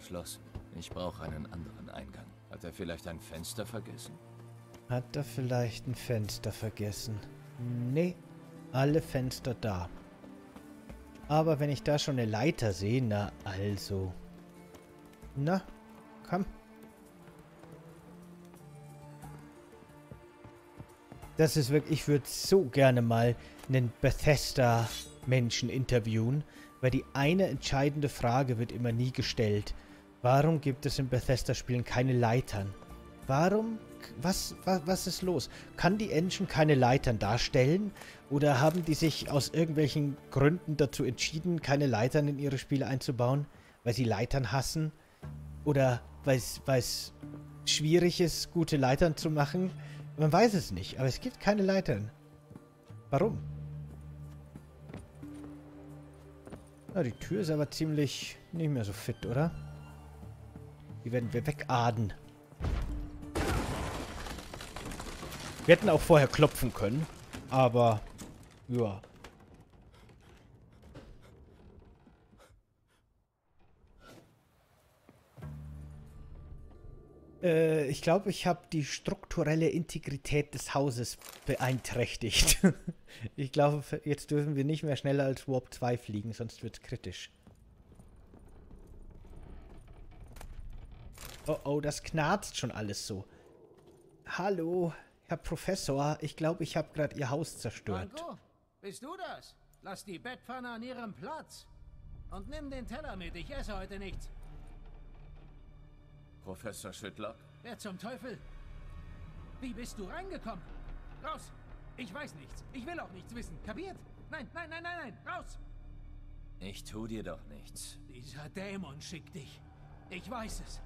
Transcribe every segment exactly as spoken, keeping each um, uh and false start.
verschlossen. Ich brauche einen anderen Eingang. Hat er vielleicht ein Fenster vergessen? Hat er vielleicht ein Fenster vergessen? Nee, alle Fenster da. Aber wenn ich da schon eine Leiter sehe, na also. Na, komm. Das ist wirklich, ich würde so gerne mal einen Bethesda-Menschen interviewen, weil die eine entscheidende Frage wird immer nie gestellt. Warum gibt es in Bethesda-Spielen keine Leitern? Warum? Was, was, was ist los? Kann die Engine keine Leitern darstellen? Oder haben die sich aus irgendwelchen Gründen dazu entschieden, keine Leitern in ihre Spiele einzubauen? Weil sie Leitern hassen? Oder weil es schwierig ist, gute Leitern zu machen? Man weiß es nicht, aber es gibt keine Leitern. Warum? Na, die Tür ist aber ziemlich nicht mehr so fit, oder? Die werden wir wegaden. Wir hätten auch vorher klopfen können, aber ja. Äh, ich glaube, ich habe die strukturelle Integrität des Hauses beeinträchtigt. Ich glaube, jetzt dürfen wir nicht mehr schneller als Warp zwei fliegen, sonst wird es kritisch. Oh oh, das knarzt schon alles so. Hallo, Herr Professor, ich glaube, ich habe gerade Ihr Haus zerstört. Marco, bist du das? Lass die Bettpfanne an ihrem Platz. Und nimm den Teller mit, ich esse heute nichts. Professor Schüttler? Wer zum Teufel? Wie bist du reingekommen? Raus! Ich weiß nichts. Ich will auch nichts wissen. Kapiert? Nein, nein, nein, nein, nein. Raus! Ich tu dir doch nichts. Dieser Dämon schickt dich. Ich weiß es.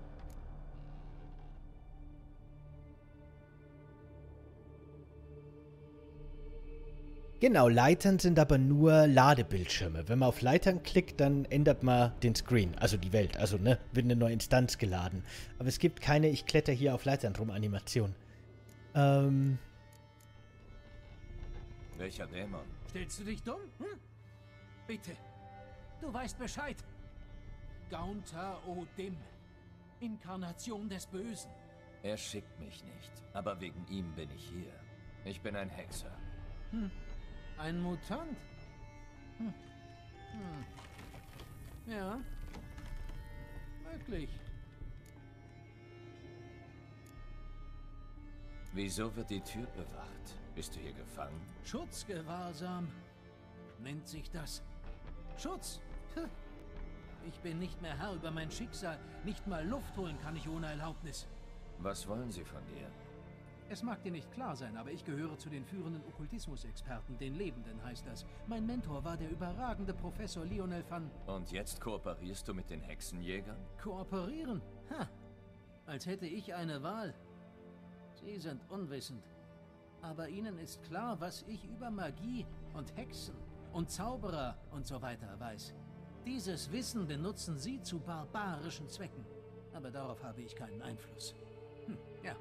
Genau, Leitern sind aber nur Ladebildschirme. Wenn man auf Leitern klickt, dann ändert man den Screen, also die Welt. Also, ne, wird eine neue Instanz geladen. Aber es gibt keine Ich kletter hier auf Leitern rum Animation. Ähm... Welcher Dämon? Stellst du dich dumm? Hm? Bitte. Du weißt Bescheid. Gaunter O'Dim. Inkarnation des Bösen. Er schickt mich nicht, aber wegen ihm bin ich hier. Ich bin ein Hexer. Hm. Ein Mutant? Hm. Hm. Ja. Möglich. Wieso wird die Tür bewacht? Bist du hier gefangen? Schutzgewahrsam nennt sich das. Schutz? Hm. Ich bin nicht mehr Herr über mein Schicksal. Nicht mal Luft holen kann ich ohne Erlaubnis. Was wollen sie von dir? Es mag dir nicht klar sein, aber ich gehöre zu den führenden Okkultismus-Experten, den Lebenden heißt das. Mein Mentor war der überragende Professor Lionel van... Und jetzt kooperierst du mit den Hexenjägern? Kooperieren? Ha! Als hätte ich eine Wahl. Sie sind unwissend. Aber ihnen ist klar, was ich über Magie und Hexen und Zauberer und so weiter weiß. Dieses Wissen benutzen sie zu barbarischen Zwecken. Aber darauf habe ich keinen Einfluss. Hm, ja.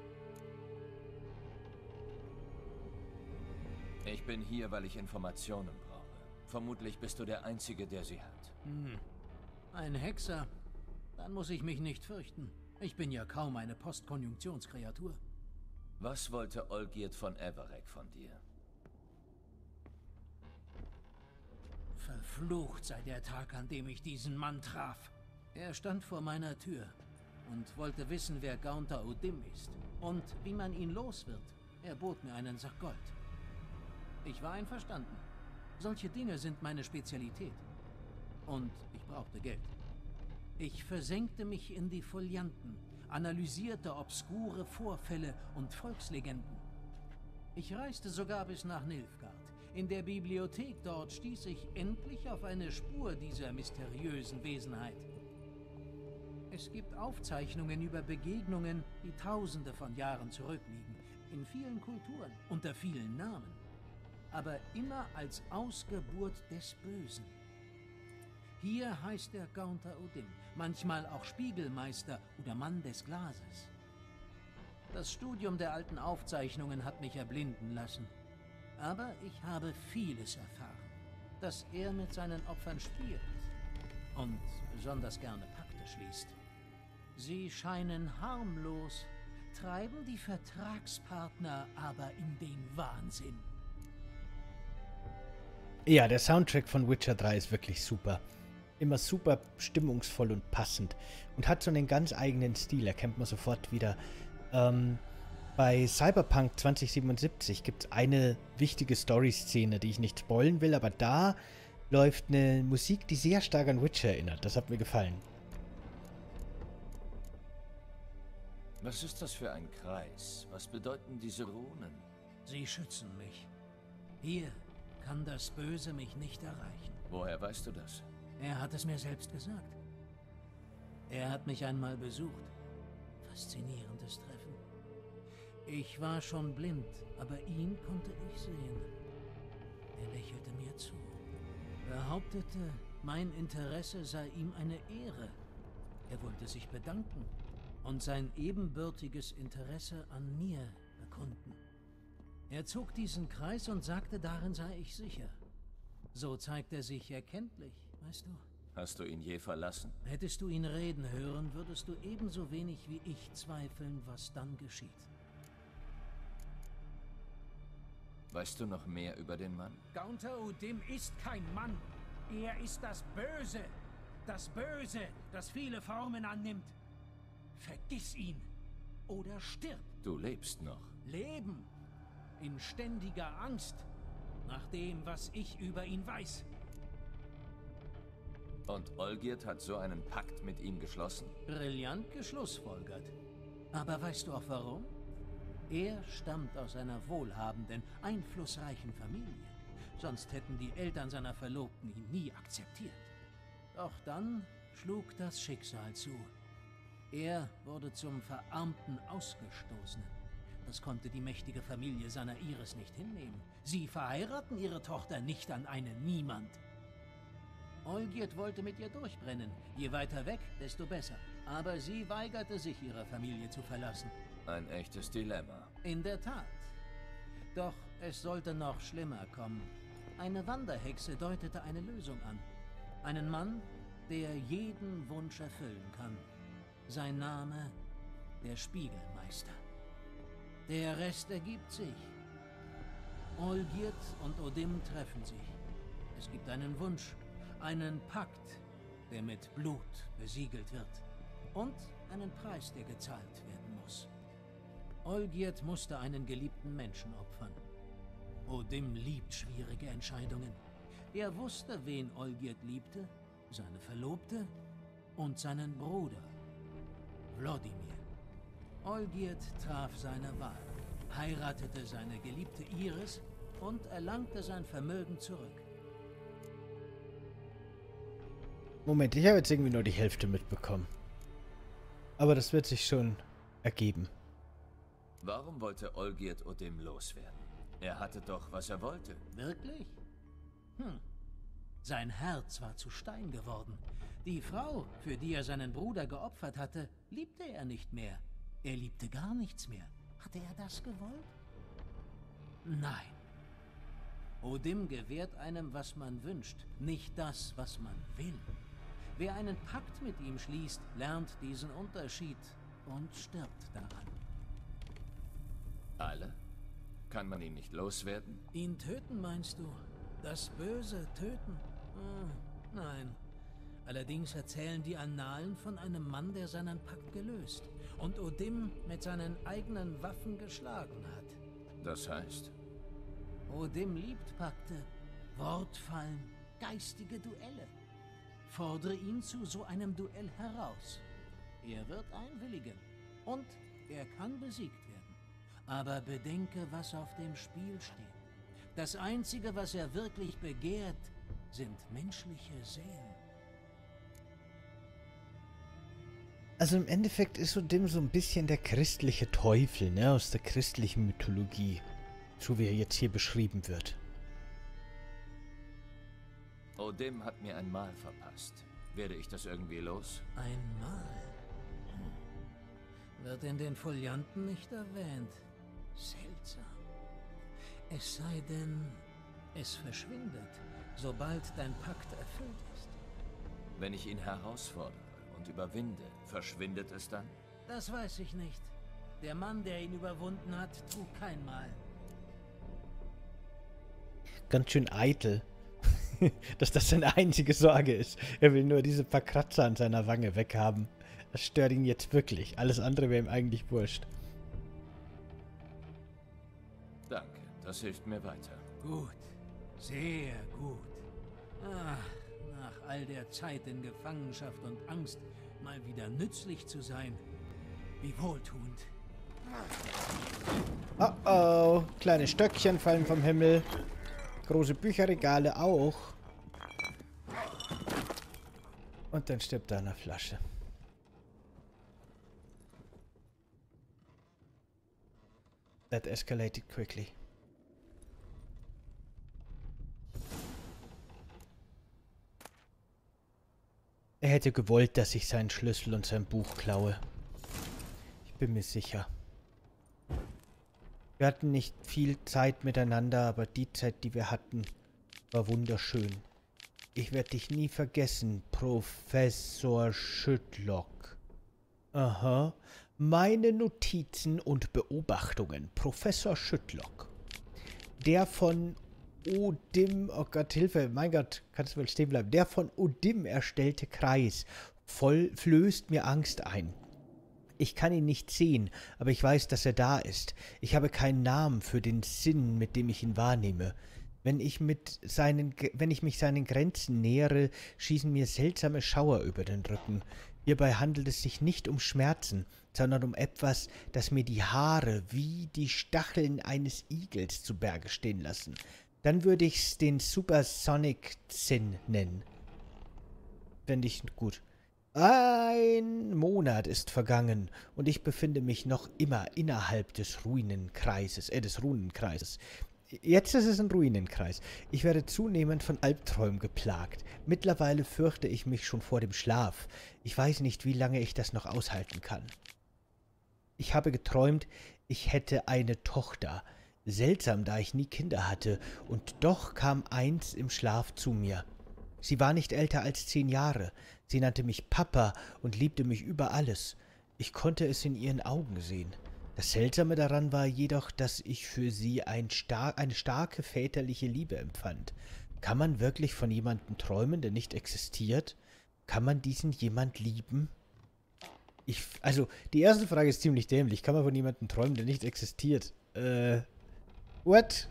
Ich bin hier, weil ich Informationen brauche. Vermutlich bist du der Einzige, der sie hat. Hm. Ein Hexer? Dann muss ich mich nicht fürchten. Ich bin ja kaum eine Postkonjunktionskreatur. Was wollte Olgierd von Everec von dir? Verflucht sei der Tag, an dem ich diesen Mann traf. Er stand vor meiner Tür und wollte wissen, wer Gaunter O'Dim ist und wie man ihn los wird. Er bot mir einen Sack Gold. Ich war einverstanden. Solche Dinge sind meine Spezialität. Und ich brauchte Geld. Ich versenkte mich in die Folianten, analysierte obskure Vorfälle und Volkslegenden. Ich reiste sogar bis nach Nilfgaard. In der Bibliothek dort stieß ich endlich auf eine Spur dieser mysteriösen Wesenheit. Es gibt Aufzeichnungen über Begegnungen, die Tausende von Jahren zurückliegen, in vielen Kulturen, unter vielen Namen. Aber immer als Ausgeburt des Bösen. Hier heißt er Gaunter O'Dim, manchmal auch Spiegelmeister oder Mann des Glases. Das Studium der alten Aufzeichnungen hat mich erblinden lassen. Aber ich habe vieles erfahren, dass er mit seinen Opfern spielt und besonders gerne packte. Pakte schließt. Sie scheinen harmlos, treiben die Vertragspartner aber in den Wahnsinn. Ja, der Soundtrack von Witcher drei ist wirklich super. Immer super stimmungsvoll und passend. Und hat so einen ganz eigenen Stil, erkennt man sofort wieder. Ähm, bei Cyberpunk zwanzig siebenundsiebzig gibt es eine wichtige Story-Szene, die ich nicht spoilen will, aber da läuft eine Musik, die sehr stark an Witcher erinnert. Das hat mir gefallen. Was ist das für ein Kreis? Was bedeuten diese Runen? Sie schützen mich. Hier kann das Böse mich nicht erreichen. Woher weißt du das? Er hat es mir selbst gesagt. Er hat mich einmal besucht. Faszinierendes Treffen. Ich war schon blind, aber ihn konnte ich sehen. Er lächelte mir zu. Behauptete, mein Interesse sei ihm eine Ehre. Er wollte sich bedanken und sein ebenbürtiges Interesse an mir bekunden. Er zog diesen Kreis und sagte, darin sei ich sicher. So zeigt er sich erkenntlich, weißt du? Hast du ihn je verlassen? Hättest du ihn reden hören, würdest du ebenso wenig wie ich zweifeln, was dann geschieht. Weißt du noch mehr über den Mann? Gaunter O'Dimm ist kein Mann. Er ist das Böse. Das Böse, das viele Formen annimmt. Vergiss ihn. Oder stirb. Du lebst noch. Leben. In ständiger Angst. Nach dem, was ich über ihn weiß. Und Olgierd hat so einen Pakt mit ihm geschlossen? Brillant geschlussfolgert. Aber weißt du auch warum? Er stammt aus einer wohlhabenden, einflussreichen Familie. Sonst hätten die Eltern seiner Verlobten ihn nie akzeptiert. Doch dann schlug das Schicksal zu. Er wurde zum verarmten Ausgestoßenen. Das konnte die mächtige Familie seiner Iris nicht hinnehmen. Sie verheiraten ihre Tochter nicht an einen Niemand. Olgierd wollte mit ihr durchbrennen. Je weiter weg, desto besser. Aber sie weigerte sich, ihre Familie zu verlassen. Ein echtes Dilemma. In der Tat. Doch es sollte noch schlimmer kommen. Eine Wanderhexe deutete eine Lösung an. Einen Mann, der jeden Wunsch erfüllen kann. Sein Name, der Spiegelmeister. Der Rest ergibt sich. Olgierd und O'Dimm treffen sich. Es gibt einen Wunsch, einen Pakt, der mit Blut besiegelt wird. Und einen Preis, der gezahlt werden muss. Olgierd musste einen geliebten Menschen opfern. O'Dimm liebt schwierige Entscheidungen. Er wusste, wen Olgierd liebte, seine Verlobte und seinen Bruder, Wlodimir. Olgierd traf seine Wahl, heiratete seine geliebte Iris und erlangte sein Vermögen zurück. Moment, ich habe jetzt irgendwie nur die Hälfte mitbekommen. Aber das wird sich schon ergeben. Warum wollte Olgierd O'Dimm loswerden? Er hatte doch, was er wollte. Wirklich? Hm. Sein Herz war zu Stein geworden. Die Frau, für die er seinen Bruder geopfert hatte, liebte er nicht mehr. Er liebte gar nichts mehr. Hatte er das gewollt? Nein. O'Dimm gewährt einem, was man wünscht, nicht das, was man will. Wer einen Pakt mit ihm schließt, lernt diesen Unterschied und stirbt daran. Alle? Kann man ihn nicht loswerden? Ihn töten, meinst du? Das Böse töten? Hm, nein. Allerdings erzählen die Annalen von einem Mann, der seinen Pakt gelöst und O'Dimm mit seinen eigenen Waffen geschlagen hat. Das heißt? O'Dimm liebt Pakte, Wortfallen, geistige Duelle. Fordere ihn zu so einem Duell heraus. Er wird einwilligen und er kann besiegt werden. Aber bedenke, was auf dem Spiel steht. Das Einzige, was er wirklich begehrt, sind menschliche Seelen. Also im Endeffekt ist O'Dimm so ein bisschen der christliche Teufel, ne, aus der christlichen Mythologie. So wie er jetzt hier beschrieben wird. O'Dimm hat mir ein Mal verpasst. Werde ich das irgendwie los? Einmal? Hm. Wird in den Folianten nicht erwähnt. Seltsam. Es sei denn, es verschwindet, sobald dein Pakt erfüllt ist. Wenn ich ihn herausfordere und überwinde, verschwindet es dann? Das weiß ich nicht. Der Mann, der ihn überwunden hat, trug kein Mal. Ganz schön eitel, dass das seine einzige Sorge ist. Er will nur diese paar Kratzer an seiner Wange weghaben. Das stört ihn jetzt wirklich. Alles andere wäre ihm eigentlich wurscht. Danke, das hilft mir weiter. Gut, sehr gut. Ah, nach all der Zeit in Gefangenschaft und Angst, mal wieder nützlich zu sein. Wie wohltuend. Oh oh, kleine Stöckchen fallen vom Himmel. Große Bücherregale auch. Und dann stirbt er an der Flasche. That escalated quickly. Er hätte gewollt, dass ich seinen Schlüssel und sein Buch klaue. Ich bin mir sicher. Wir hatten nicht viel Zeit miteinander, aber die Zeit, die wir hatten, war wunderschön. Ich werde dich nie vergessen, Professor Schüttlock. Aha. Meine Notizen und Beobachtungen, Professor Schüttlock. Der von Odim, oh Gott, Hilfe, mein Gott, kannst du wohl stehen bleiben. Der von Odim erstellte Kreis voll flößt mir Angst ein. Ich kann ihn nicht sehen, aber ich weiß, dass er da ist. Ich habe keinen Namen für den Sinn, mit dem ich ihn wahrnehme. Wenn ich, mit seinen, wenn ich mich seinen Grenzen nähere, schießen mir seltsame Schauer über den Rücken. Hierbei handelt es sich nicht um Schmerzen, sondern um etwas, das mir die Haare wie die Stacheln eines Igels zu Berge stehen lassen. Dann würde ich's den Supersonic Zinn nennen. Fände ich gut. Ein Monat ist vergangen und ich befinde mich noch immer innerhalb des Ruinenkreises, äh, des Runenkreises. Jetzt ist es ein Ruinenkreis. Ich werde zunehmend von Albträumen geplagt. Mittlerweile fürchte ich mich schon vor dem Schlaf. Ich weiß nicht, wie lange ich das noch aushalten kann. Ich habe geträumt, ich hätte eine Tochter. Seltsam, da ich nie Kinder hatte, und doch kam eins im Schlaf zu mir. Sie war nicht älter als zehn Jahre. Sie nannte mich Papa und liebte mich über alles. Ich konnte es in ihren Augen sehen. Das Seltsame daran war jedoch, dass ich für sie ein star- eine starke väterliche Liebe empfand. Kann man wirklich von jemandem träumen, der nicht existiert? Kann man diesen jemand lieben? Ich, also, die erste Frage ist ziemlich dämlich. Kann man von jemandem träumen, der nicht existiert? Äh, what?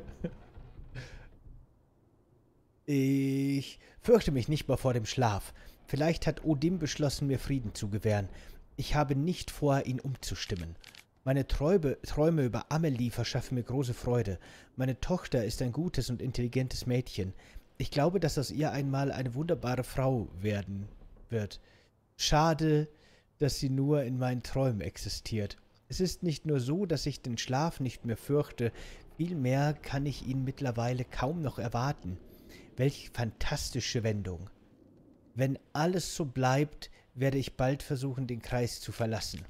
Ich fürchte mich nicht mehr vor dem Schlaf. Vielleicht hat Odim beschlossen, mir Frieden zu gewähren. Ich habe nicht vor, ihn umzustimmen. Meine Träume, Träume über Amelie verschaffen mir große Freude. Meine Tochter ist ein gutes und intelligentes Mädchen. Ich glaube, dass aus ihr einmal eine wunderbare Frau werden wird. Schade, dass sie nur in meinen Träumen existiert. Es ist nicht nur so, dass ich den Schlaf nicht mehr fürchte, vielmehr kann ich ihn mittlerweile kaum noch erwarten. Welch fantastische Wendung. Wenn alles so bleibt, werde ich bald versuchen, den Kreis zu verlassen.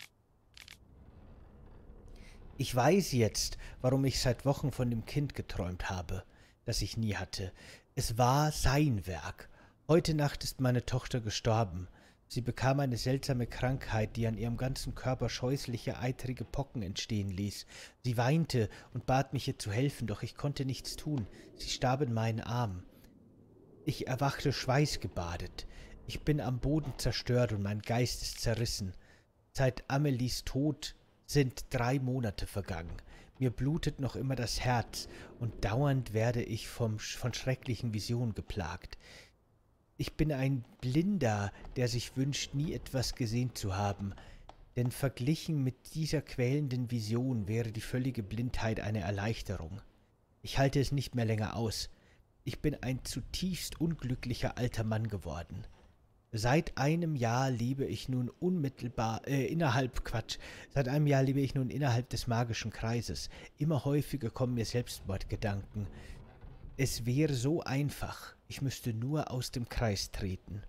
Ich weiß jetzt, warum ich seit Wochen von dem Kind geträumt habe, das ich nie hatte. Es war sein Werk. Heute Nacht ist meine Tochter gestorben. Sie bekam eine seltsame Krankheit, die an ihrem ganzen Körper scheußliche, eitrige Pocken entstehen ließ. Sie weinte und bat mich, ihr zu helfen, doch ich konnte nichts tun. Sie starb in meinen Armen. Ich erwachte schweißgebadet. Ich bin am Boden zerstört und mein Geist ist zerrissen. Seit Amelies Tod sind drei Monate vergangen. Mir blutet noch immer das Herz und dauernd werde ich vom, von schrecklichen Visionen geplagt. Ich bin ein Blinder, der sich wünscht, nie etwas gesehen zu haben, denn verglichen mit dieser quälenden Vision wäre die völlige Blindheit eine Erleichterung. Ich halte es nicht mehr länger aus. Ich bin ein zutiefst unglücklicher alter Mann geworden. Seit einem Jahr lebe ich nun unmittelbar, äh, innerhalb, Quatsch, seit einem Jahr lebe ich nun innerhalb des magischen Kreises. Immer häufiger kommen mir Selbstmordgedanken. Es wäre so einfach, ich müsste nur aus dem Kreis treten.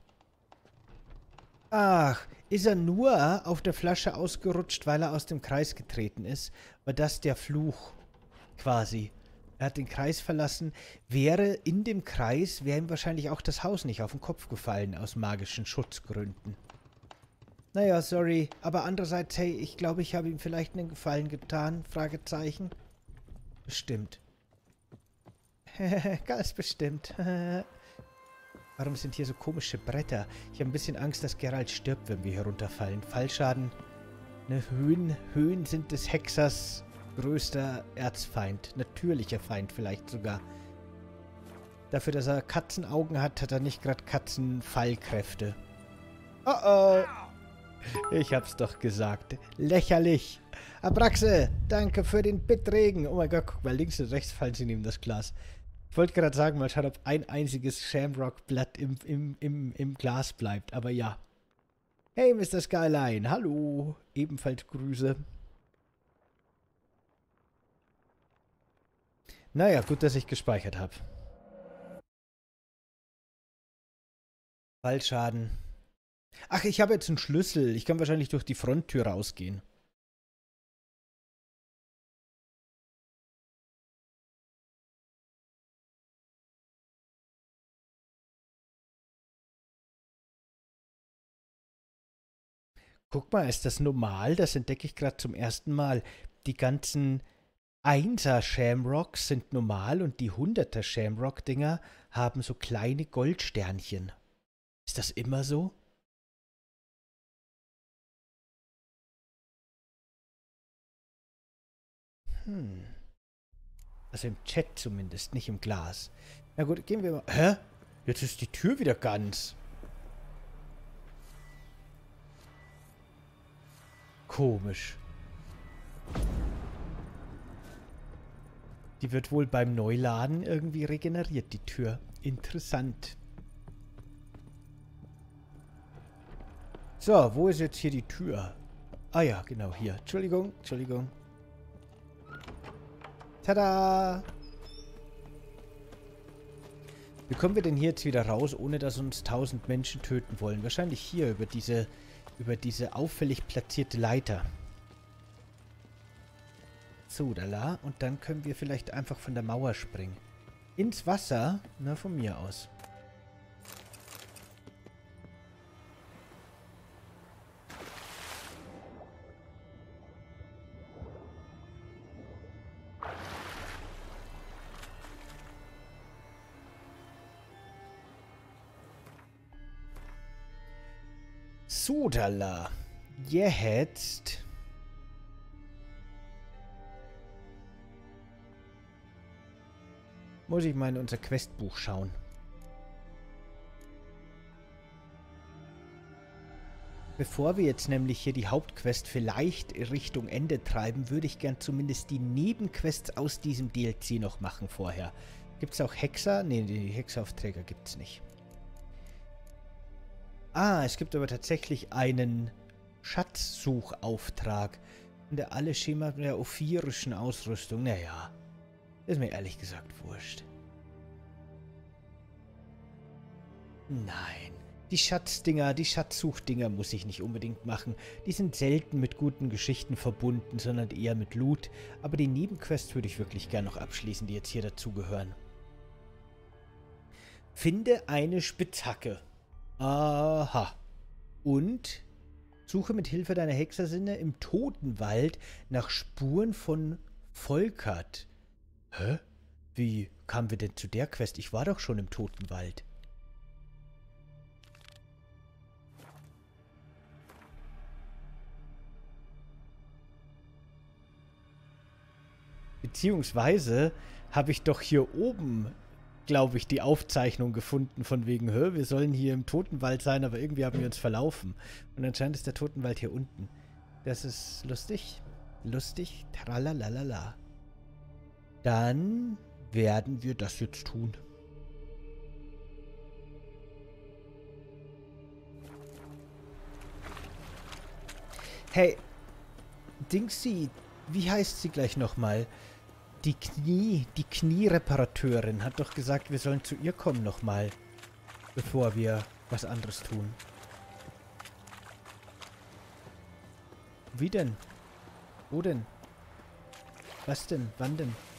Ach, ist er nur auf der Flasche ausgerutscht, weil er aus dem Kreis getreten ist? War das der Fluch, quasi? Er hat den Kreis verlassen. Wäre in dem Kreis, wäre ihm wahrscheinlich auch das Haus nicht auf den Kopf gefallen, aus magischen Schutzgründen. Naja, sorry. Aber andererseits, hey, ich glaube, ich habe ihm vielleicht einen Gefallen getan. Fragezeichen. Bestimmt. Ganz bestimmt. Warum sind hier so komische Bretter? Ich habe ein bisschen Angst, dass Geralt stirbt, wenn wir hier runterfallen. Fallschaden. Ne, Höhen, Höhen sind des Hexers größter Erzfeind. Natürlicher Feind vielleicht sogar. Dafür, dass er Katzenaugen hat, hat er nicht gerade Katzenfallkräfte. Oh oh. Ich hab's doch gesagt. Lächerlich. Abraxe, danke für den Bittregen. Oh mein Gott, guck mal, links und rechts fallen sie neben das Glas. Ich wollte gerade sagen, mal schauen, ob ein einziges Shamrock-Blatt im, im, im, im Glas bleibt. Aber ja. Hey, Mister Skyline. Hallo. Ebenfalls Grüße. Naja, gut, dass ich gespeichert habe. Fallschaden. Ach, ich habe jetzt einen Schlüssel. Ich kann wahrscheinlich durch die Fronttür rausgehen. Guck mal, ist das normal? Das entdecke ich gerade zum ersten Mal. Die ganzen Einser Shamrocks sind normal und die Hunderter Shamrock-Dinger haben so kleine Goldsternchen. Ist das immer so? Hm. Also im Chat zumindest, nicht im Glas. Na gut, gehen wir mal. Hä? Jetzt ist die Tür wieder ganz. Komisch. Die wird wohl beim Neuladen irgendwie regeneriert, die Tür. Interessant. So, wo ist jetzt hier die Tür? Ah ja, genau hier. Entschuldigung, Entschuldigung. Tada! Wie kommen wir denn hier jetzt wieder raus, ohne dass uns tausend Menschen töten wollen? Wahrscheinlich hier über diese, über diese auffällig platzierte Leiter. So, da la. Und dann können wir vielleicht einfach von der Mauer springen. Ins Wasser? Na, von mir aus. Sodala. Jetzt. Muss ich mal in unser Questbuch schauen. Bevor wir jetzt nämlich hier die Hauptquest vielleicht Richtung Ende treiben, würde ich gern zumindest die Nebenquests aus diesem D L C noch machen vorher. Gibt es auch Hexer? Ne, die Hexeraufträge gibt es nicht. Ah, es gibt aber tatsächlich einen Schatzsuchauftrag. In der alle Schema der ophirischen Ausrüstung. Naja, ist mir ehrlich gesagt wurscht. Nein, die Schatzdinger, die Schatzsuchdinger muss ich nicht unbedingt machen. Die sind selten mit guten Geschichten verbunden, sondern eher mit Loot. Aber die Nebenquests würde ich wirklich gern noch abschließen, die jetzt hier dazugehören. Finde eine Spitzhacke. Aha. Und suche mit Hilfe deiner Hexersinne im Totenwald nach Spuren von Volkert. Hä? Wie kamen wir denn zu der Quest? Ich war doch schon im Totenwald. Beziehungsweise habe ich doch hier oben, glaube ich, die Aufzeichnung gefunden von wegen, hä, wir sollen hier im Totenwald sein, aber irgendwie haben wir uns verlaufen. Und anscheinend ist der Totenwald hier unten. Das ist lustig. Lustig. Tralalala. Dann werden wir das jetzt tun. Hey, Dingsy, wie heißt sie gleich nochmal? Die Knie, die Kniereparateurin hat doch gesagt, wir sollen zu ihr kommen nochmal, bevor wir was anderes tun. Wie denn? Wo denn? Was denn? Wann denn?